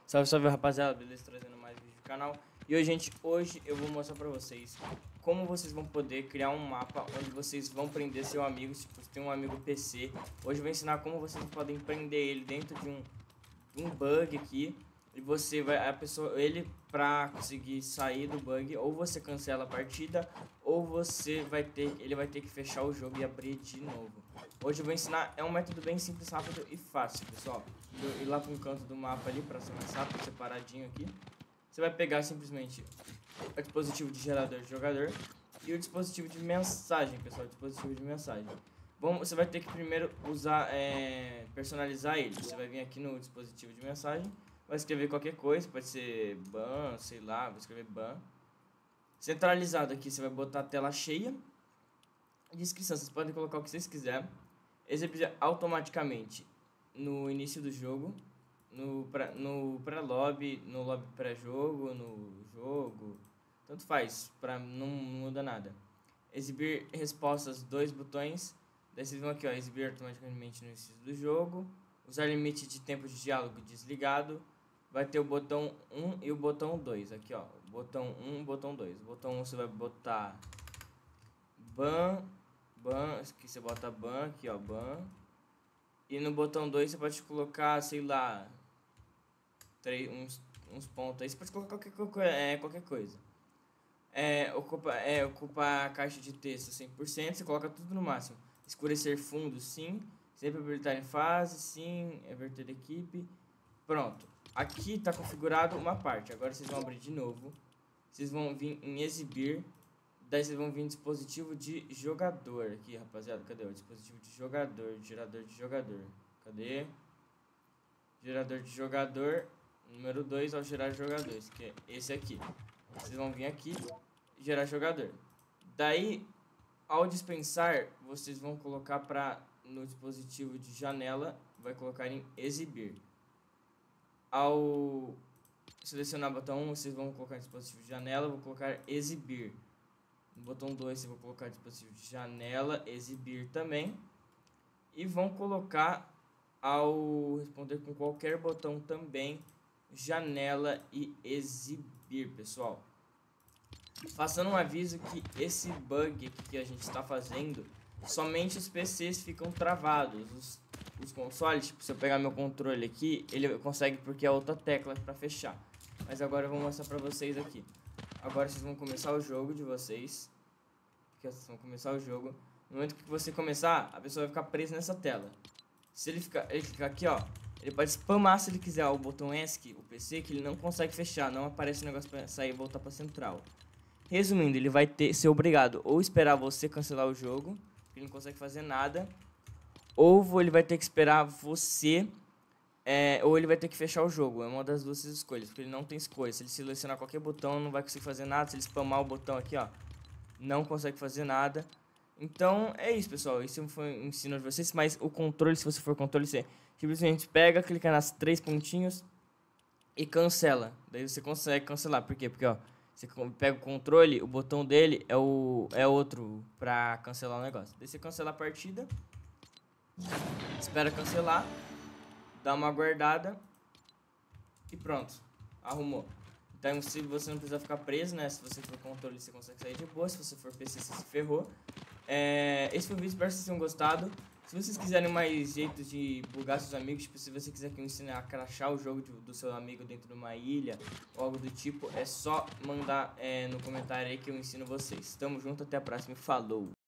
Salve, salve, rapaziada, beleza? Trazendo mais vídeo do canal. E hoje, gente, hoje eu vou mostrar pra vocês como vocês vão poder criar um mapa onde vocês vão prender seu amigo. Tipo, se tem um amigo PC, hoje eu vou ensinar como vocês podem prender ele dentro de um bug aqui. E você vai, ele pra conseguir sair do bug, ou você cancela a partida, ou ele vai ter que fechar o jogo e abrir de novo. Hoje eu vou ensinar, é um método bem simples, rápido e fácil, pessoal. Ir lá para um canto do mapa ali, para ser mais rápido, separadinho aqui. Você vai pegar simplesmente o dispositivo de gerador de jogador e o dispositivo de mensagem, pessoal, o dispositivo de mensagem. Bom, você vai ter que primeiro usar, personalizar ele. Você vai vir aqui no dispositivo de mensagem, vai escrever qualquer coisa, pode ser ban, sei lá, vou escrever ban. Centralizado aqui, você vai botar a tela cheia. Descrição, vocês podem colocar o que vocês quiserem. Exibir automaticamente no início do jogo, no pré-lobby, no lobby pré-jogo, no jogo, tanto faz, não muda nada. Exibir respostas, 2 botões. Daí vocês vão aqui, ó, exibir automaticamente no início do jogo. Usar limite de tempo de diálogo desligado. Vai ter o botão 1 e o botão 2. Aqui, ó, botão 1 e botão 2. O botão 1 você vai botar ban, aqui você bota ban, aqui, ó, ban. E no botão 2 você pode colocar, sei lá, uns pontos aí. Você pode colocar qualquer coisa. Ocupa a caixa de texto 100%, você coloca tudo no máximo. Escurecer fundo, sim. Sempre habilitar em fase, sim. Inverter equipe. Pronto. Aqui está configurado uma parte. Agora vocês vão abrir de novo. Vocês vão vir em exibir. Daí vocês vão vir em dispositivo de jogador. Aqui, rapaziada. Cadê o dispositivo de jogador? Gerador de jogador. Cadê? Gerador de jogador. Número 2 ao gerar jogadores. Que é esse aqui. Vocês vão vir aqui. Gerar jogador. Daí, ao dispensar, vocês vão colocar no dispositivo de janela. Vai colocar em exibir. Ao selecionar o botão 1, vocês vão colocar dispositivo de janela, vou colocar exibir. No botão 2, vocês vão colocar dispositivo de janela, exibir também. E vão colocar, ao responder com qualquer botão também, janela e exibir, pessoal. Passando um aviso que esse bug que a gente está fazendo, somente os PCs ficam travados. Os consoles, tipo, se eu pegar meu controle aqui, ele consegue porque é outra tecla para fechar. Mas agora eu vou mostrar pra vocês aqui. Agora vocês vão começar o jogo de vocês. Porque vocês vão começar o jogo. No momento que você começar, a pessoa vai ficar presa nessa tela. Se ele ficar aqui, ó, ele pode spamar se ele quiser o botão ESC, o PC, que ele não consegue fechar, não aparece o negócio para sair e voltar para central. Resumindo, ele vai ser obrigado ou esperar você cancelar o jogo, porque ele não consegue fazer nada, ou ele vai ter que esperar você, ou ele vai ter que fechar o jogo. É uma das duas escolhas, porque ele não tem escolha. Se ele selecionar qualquer botão, não vai conseguir fazer nada. Se ele spamar o botão aqui, ó, não consegue fazer nada. Então é isso, pessoal. Isso foi um ensino de vocês. Mas o controle, se você for controle, você simplesmente pega, clica nas 3 pontinhos e cancela. Daí você consegue cancelar. Por quê? Porque, ó, você pega o controle, o botão dele é outro pra cancelar o negócio. Daí você cancela a partida, espera cancelar, dá uma guardada e pronto, arrumou. Então se você não precisa ficar preso, né? Se você for controle, você consegue sair de boa. Se você for PC, você se ferrou. Esse foi o vídeo, espero que vocês tenham gostado. Se vocês quiserem mais jeitos de bugar seus amigos, tipo, se você quiser que eu ensine a crashar o jogo do seu amigo dentro de uma ilha ou algo do tipo, é só mandar no comentário aí que eu ensino vocês. Tamo junto, até a próxima e falou!